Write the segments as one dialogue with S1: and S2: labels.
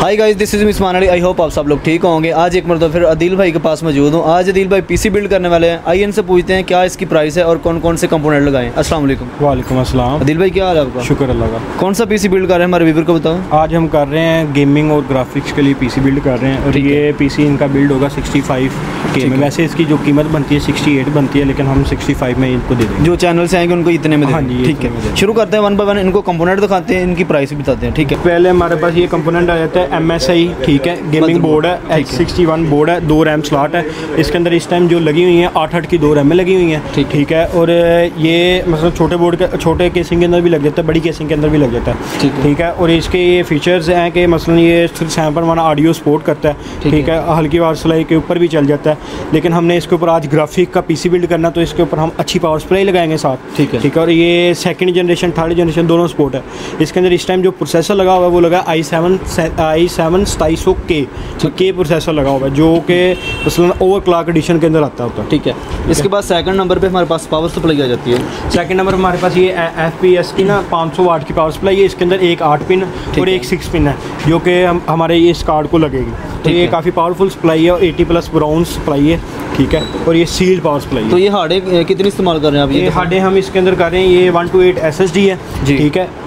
S1: Hi guys, this is Misman Ali. I hope आप सब लोग ठीक होंगे। आज एक मरतबा फिर अदील भाई के पास मौजूद हूँ। आज अदील भाई पीसी बिल्ड करने वाले हैं। आइए इनसे पूछते हैं क्या इसकी प्राइस है और कौन कौन से कंपोनेंट लगाएं। अस्सलाम वालेकुम।
S2: वालेकुम अस्सलाम।
S1: अदील भाई क्या हाल है आपका?
S2: शुक्र अल्लाह का।
S1: कौन सा पीसी बिल्ड कर रहे हैं हमारे व्यूअर को बताओ।
S2: आज हम कर रहे हैं गेमिंग और ग्राफिक्स के लिए पीसी बिल्ड कर रहे हैं और ये पीसी इनका बिल्ड होगा 65K में। वैसे इसकी जो कीमत बनती है 68 बनती है, लेकिन हम 65 में इनको दे देंगे।
S1: जो चैनल से आएंगे उनको इतने में।
S2: हाँ जी,
S1: ठीक है, शुरू करते हैं वन बाय वन। इनको कंपोनेंट दिखाते हैं, इनकी प्राइस भी बताते हैं। ठीक है,
S2: पहले हमारे पास ये कंपोनेंट आ जाता है MSI। ठीक है, गेमिंग बोर्ड है, H61 बोर्ड है, 2 रैम स्लॉट है। इसके अंदर इस टाइम जो लगी हुई हैं 8 की 2 रैम लगी हुई हैं। ठीक है, और ये मतलब छोटे बोर्ड के छोटे केसिंग के अंदर भी लग जाता है, बड़ी केसिंग के अंदर भी लग जाता है। ठीक है, और इसके ये फीचर्स हैं कि मसलन ये सैंपल वाला ऑडियो सपोर्ट करता है। ठीक है, हल्की पावर सप्लाई के ऊपर भी चल जाता है, लेकिन हमने इसके ऊपर आज ग्राफिक का पीसी बिल्ड करना, तो इसके ऊपर हम अच्छी पावर सप्लाई लगाएंगे साथ। ठीक है, और ये सेकंड जनरेशन थर्ड जनरेशन दोनों सपोर्ट है। इसके अंदर इस टाइम जो प्रोसेसर लगा हुआ है वो लगा i7 2700K प्रोसेसर लगा हुआ है, जो कि मसलन ओवर क्लॉक एडिशन के अंदर आता है।
S1: ठीक है, इसके बाद सेकंड नंबर पे हमारे पास पावर सप्लाई आ जाती है।
S2: सेकंड नंबर हमारे पास ये FPS की ना 500 वाट की पावर सप्लाई है। इसके अंदर एक 8 पिन और एक 6 पिन है, जो कि हमारे इस कार्ड को लगेगी। तो ये काफ़ी पावरफुल सप्लाई है और 80+ ब्राउन सप्लाई है। ठीक है, और ये सील्ड पावर सप्लाई है।
S1: तो ये हार्डे कितनी इस्तेमाल कर रहे हैं आप?
S2: ये हार्डे हम इसके अंदर कर रहे हैं, ये 128 SSD है। ठीक है,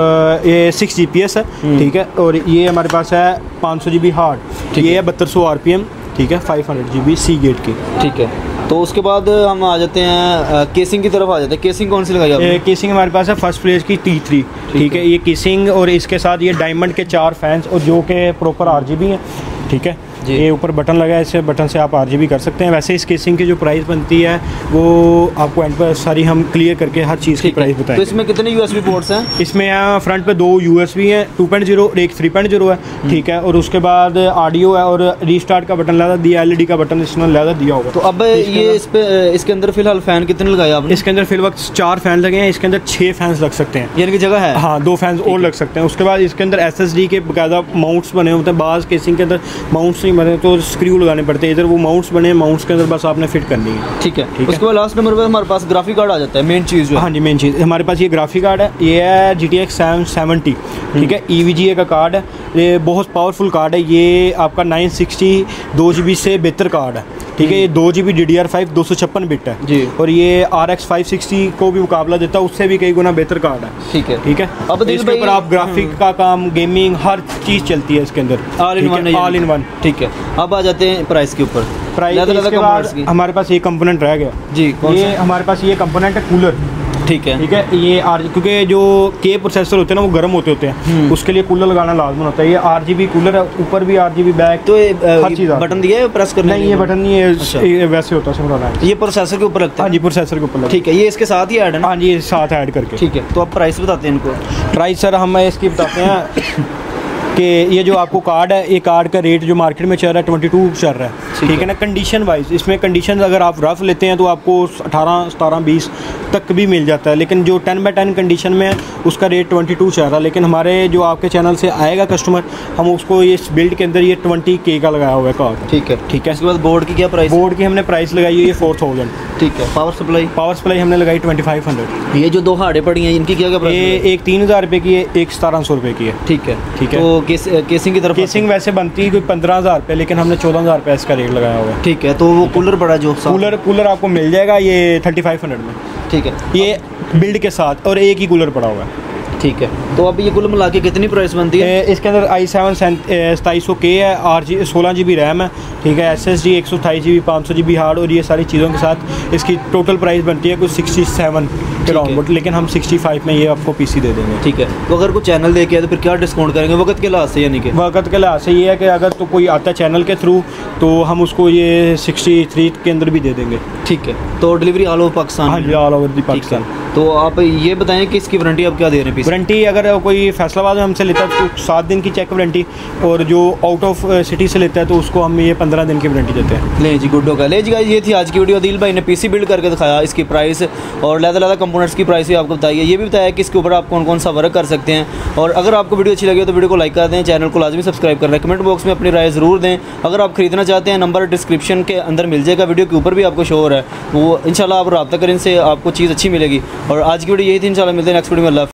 S2: ये 6 GPS है। ठीक है, और ये हमारे पास है 500 GB हार्ड। ये है 3200 RPM। ठीक है, 500 GB सी गेट की।
S1: ठीक है, तो उसके बाद हम आ जाते हैं केसिंग की तरफ आ जाते हैं। केसिंग कौन सी लगाई आपने?
S2: केसिंग हमारे पास है फर्स्ट फ्लेज की T3। ठीक है, ये केसिंग और इसके साथ ये डायमंड के 4 फैंस और जो कि प्रॉपर RGB हैं। ठीक है, ये ऊपर बटन लगा है, इस बटन से आप RGB कर सकते हैं। वैसे इस केसिंग की जो प्राइस बनती है वो आपको एंड पर सारी हम क्लियर करके हर चीज़ की प्राइस बताएं।
S1: तो इसमें कितने USB पोर्ट्स हैं?
S2: इसमें फ्रंट पे 2 USB हैं 2.0 और एक 3.0 है। ठीक है, और उसके बाद ऑडियो है और रीस्टार्ट का बटन लगा दिया, LED का बटन इसमें लगा दिया होगा।
S1: तो अब ये इसके अंदर फिलहाल फ़ैन कितने लगाए आपने?
S2: इसके अंदर फिल वक्त 4 फैन लगे हैं। इसके अंदर 6 फैंस लग सकते हैं,
S1: यानी कि जगह है।
S2: हाँ, 2 फैंस और लग सकते हैं। उसके बाद इसके अंदर SSD के बाकायदा माउंट्स बने होते हैं। बाज़ केसिंग के अंदर माउंट्स नहीं बने तो स्क्रू लगाने पड़ते हैं। इधर वो माउंट्स बने, माउंट्स के अंदर बस आपने फिट करनी है। ठीक है,
S1: उसके बाद लास्ट नंबर पे हमारे पास ग्राफिक कार्ड आ जाता है, मेन चीज़ जो है।
S2: हाँ जी, मेन चीज़ हमारे पास ये ग्राफिक कार्ड है। ये है GTX 770। ठीक है, EVGA का कार्ड है। ये बहुत पावरफुल कार्ड है। ये आपका 960 2 GB से बेहतर कार्ड है। ठीक है, ये 2 GB DDR5 256 बिट है जी, और ये RX 560 को भी मुकाबला देता है, उससे भी कई गुना बेहतर कार्ड है। ठीक है, ठीक है। अब इसके ऊपर आप ग्राफिक का काम, गेमिंग, हर चीज़ चलती है इसके अंदर, ऑल इन वन। ठीक है,
S1: अब आ जाते हैं प्राइस के ऊपर।
S2: प्राइस के बाद हमारे पास ये कंपोनेंट रह गया जी। ये हमारे पास ये कंपोनेंट है कूलर। ठीक है, ठीक है। ये क्योंकि जो K प्रोसेसर होते हैं ना वो गर्म होते हैं, उसके लिए कूलर लगाना लाजमी होता है। ये RGB कूलर है, ऊपर भी RGB बैक, तो हर चीज़
S1: बटन दिया है प्रेस करने?
S2: नहीं, ये बटन नहीं है। अच्छा। वैसे होता है सिंपल।
S1: ये प्रोसेसर के ऊपर लगता है?
S2: हाँ जी, प्रोसेसर के ऊपर।
S1: ठीक है, ये इसके साथ ही ऐड है ना?
S2: हाँ जी, ये साथ ऐड करके।
S1: ठीक है, तो आप प्राइस बताते हैं इनको।
S2: प्राइस सर हम इसकी बताते हैं कि ये जो आपको कार्ड है, ये कार्ड का रेट जो मार्केट में चल रहा है 22 चल रहा है। ठीक है ना, कंडीशन वाइज इसमें कंडीशन अगर आप रफ लेते हैं तो आपको 18, 17, 20 तक भी मिल जाता है, लेकिन जो 10/10 कंडीशन में है उसका रेट 22 चल रहा है। लेकिन हमारे जो आपके चैनल से आएगा कस्टमर, हम उसको ये बिल्ड के अंदर ये 20K का लगाया हुआ है कार्ड। ठीक है, ठीक है।
S1: इसके बाद बोर्ड की क्या प्राइस?
S2: बोर्ड की हमने प्राइस लगाई है ये 4000।
S1: ठीक है, पावर सप्लाई
S2: हमने लगाई 2500।
S1: ये जो 2 हार्डें पड़ी हैं इनकी क्या प्राइस?
S2: ये एक 3000 रुपये की है, एक 1700 रुपये की है। ठीक है, ठीक है।
S1: तो केसिंग की तरफ?
S2: केसिंग वैसे बनती है कोई 15000 रुपये, लेकिन हमने 14000 रुपये इसका रेट लगाया हुआ है।
S1: ठीक है, तो वो कूलर पड़ा जो
S2: कूलर आपको मिल जाएगा ये 3500 में। ठीक है, ये बिल्ड के साथ और एक ही कूलर पड़ा हुआ है।
S1: ठीक है, तो अब ये कुल मिला के कितनी प्राइस बनती है?
S2: इसके अंदर i7 2700K है, 16 GB रैम है। ठीक है, SSD 128 GB 500 GB हार्ड, और ये सारी चीज़ों के साथ इसकी टोटल प्राइस बनती है कुछ 67 के राउंड, लेकिन हम 65 में ये आपको PC दे देंगे। ठीक है,
S1: तो अगर कोई चैनल देखे तो फिर क्या डिस्काउंट करेंगे वक्त के लिहाज से? यानी कि
S2: वक्त के लिहाज से ये है कि अगर तो कोई आता है चैनल के थ्रू तो हम उसको ये 63 के अंदर भी दे देंगे। ठीक है,
S1: तो डिलीवरी ऑल ओवर पाकिस्तान?
S2: हाँ जी, ऑल ओवर पाकिस्तान।
S1: तो आप ये बताएं कि इसकी वारंटी आप क्या दे रहे हैं?
S2: वारंटी अगर कोई फैसलाबाद में हमसे लेता है तो 7 दिन की चेक वारंटी, और जो आउट ऑफ सिटी से लेता है तो उसको हम ये 15 दिन की वारंटी देते हैं।
S1: ले जी, गुड होगा। ले जी गाइस, ये थी आज की वीडियो। अदील भाई ने PC बिल्ड करके दिखाया, इसकी प्राइस और लहदा कंपोनेंट्स की प्राइस भी आपको बताई है। ये भी बताया कि इसके ऊपर आप कौन कौन सा वर्क कर सकते हैं। और अगर आपको वीडियो अच्छी लगी तो वीडियो को लाइक कर दें, चैनल को लाजमी सब्सक्राइब कर लें, कमेंट बॉक्स में अपनी राय ज़रूर दें। अगर आप खरीदना चाहते हैं नंबर डिस्क्रिप्शन के अंदर मिल जाएगा, वीडियो के ऊपर भी आपको शो हो रहा है, वो इंशाल्लाह आप रब्ता करें, इनसे आपको चीज़ अच्छी मिलेगी। और आज की वीडियो यही थी, इंशाल्लाह मिलते हैं नेक्स्ट वीडियो में। अल्लाह।